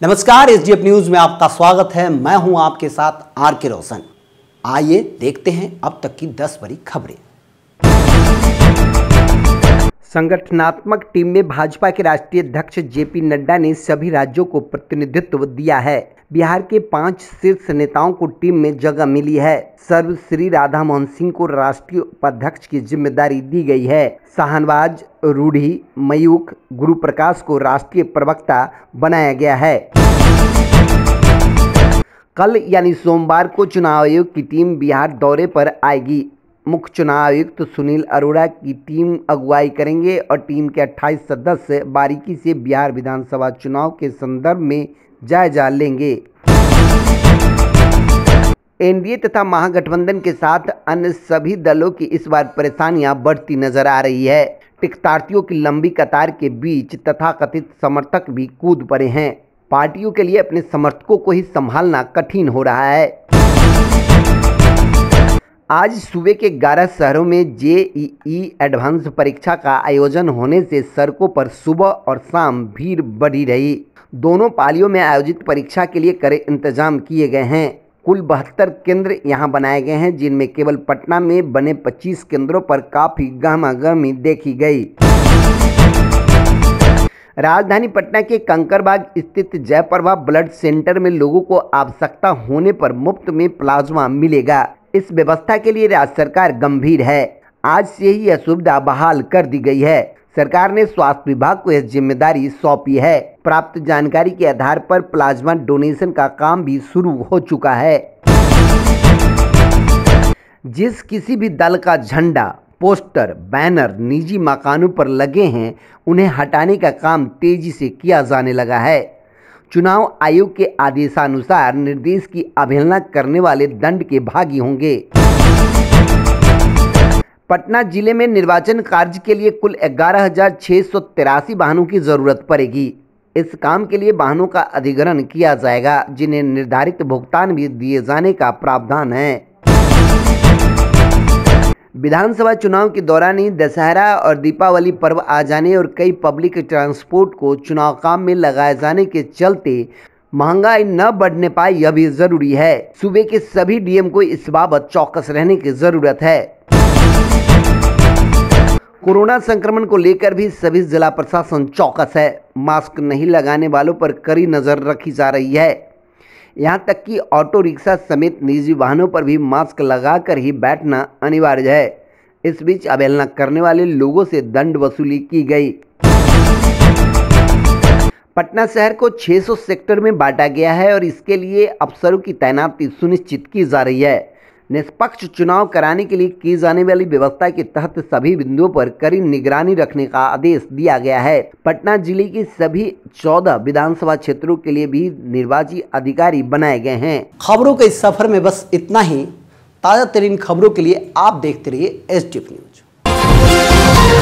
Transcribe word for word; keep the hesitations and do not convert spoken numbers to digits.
नमस्कार, SDF news में आपका स्वागत है। मैं हूं आपके साथ आर के रोशन। आइए देखते हैं अब तक की दस बड़ी खबरें। संगठनात्मक टीम में भाजपा के राष्ट्रीय अध्यक्ष जेपी नड्डा ने सभी राज्यों को प्रतिनिधित्व दिया है। बिहार के पांच शीर्ष नेताओं को टीम में जगह मिली है। सर्वश्री राधा मोहन सिंह को राष्ट्रीय उपाध्यक्ष की जिम्मेदारी दी गई है। शाहनवाज, रूढ़ी, मयूख, गुरु प्रकाश को राष्ट्रीय प्रवक्ता बनाया गया है। कल यानी सोमवार को चुनाव आयोग की टीम बिहार दौरे पर आएगी। मुख्य चुनाव आयुक्त तो सुनील अरोड़ा की टीम अगुवाई करेंगे और टीम के अट्ठाईस सदस्य बारीकी से बिहार विधानसभा चुनाव के संदर्भ में जायजा लेंगे। एनडीए तथा महागठबंधन के साथ अन्य सभी दलों की इस बार परेशानियां बढ़ती नजर आ रही है। टिकटार्थियों की लंबी कतार के बीच तथाकथित समर्थक भी कूद पड़े हैं। पार्टियों के लिए अपने समर्थकों को ही संभालना कठिन हो रहा है। आज सूबे के ग्यारह शहरों में जेईई एडवांस परीक्षा का आयोजन होने से सड़कों पर सुबह और शाम भीड़ बढ़ी रही। दोनों पालियों में आयोजित परीक्षा के लिए कड़े इंतजाम किए गए हैं। कुल बहत्तर केंद्र यहां बनाए गए हैं, जिनमें केवल पटना में बने पच्चीस केंद्रों पर काफी गहमागहमी देखी गई। राजधानी पटना के कंकड़बाग स्थित जयप्रभा ब्लड सेंटर में लोगों को आवश्यकता होने पर मुफ्त में प्लाज्मा मिलेगा। इस व्यवस्था के लिए राज्य सरकार गंभीर है। आज से ही यह सुविधा बहाल कर दी गई है। सरकार ने स्वास्थ्य विभाग को यह जिम्मेदारी सौंपी है। प्राप्त जानकारी के आधार पर प्लाज्मा डोनेशन का काम भी शुरू हो चुका है। जिस किसी भी दल का झंडा, पोस्टर, बैनर निजी मकानों पर लगे हैं, उन्हें हटाने का काम तेजी से किया जाने लगा है। चुनाव आयोग के आदेशानुसार निर्देश की अवहेलना करने वाले दंड के भागी होंगे। पटना जिले में निर्वाचन कार्य के लिए कुल ग्यारह हजार छः सौ तिरासी वाहनों की जरूरत पड़ेगी। इस काम के लिए वाहनों का अधिग्रहण किया जाएगा, जिन्हें निर्धारित भुगतान भी दिए जाने का प्रावधान है। विधानसभा चुनाव के दौरान ही दशहरा और दीपावली पर्व आ जाने और कई पब्लिक ट्रांसपोर्ट को चुनाव काम में लगाए जाने के चलते महंगाई न बढ़ने पाए, यह भी जरूरी है। सूबे के सभी डीएम को इस बाबत चौकस रहने की जरूरत है। कोरोना संक्रमण को लेकर भी सभी जिला प्रशासन चौकस है। मास्क नहीं लगाने वालों पर कड़ी नजर रखी जा रही है। यहां तक कि ऑटो रिक्शा समेत निजी वाहनों पर भी मास्क लगाकर ही बैठना अनिवार्य है। इस बीच अवहेलना करने वाले लोगों से दंड वसूली की गई। पटना शहर को छह सौ सेक्टर में बांटा गया है और इसके लिए अफसरों की तैनाती सुनिश्चित की जा रही है। निष्पक्ष चुनाव कराने के लिए की जाने वाली व्यवस्था के तहत सभी बिंदुओं पर कड़ी निगरानी रखने का आदेश दिया गया है। पटना जिले के सभी चौदह विधानसभा क्षेत्रों के लिए भी निर्वाची अधिकारी बनाए गए हैं। खबरों के इस सफर में बस इतना ही। ताजा तरीन खबरों के लिए आप देखते रहिए एसडीएफ न्यूज।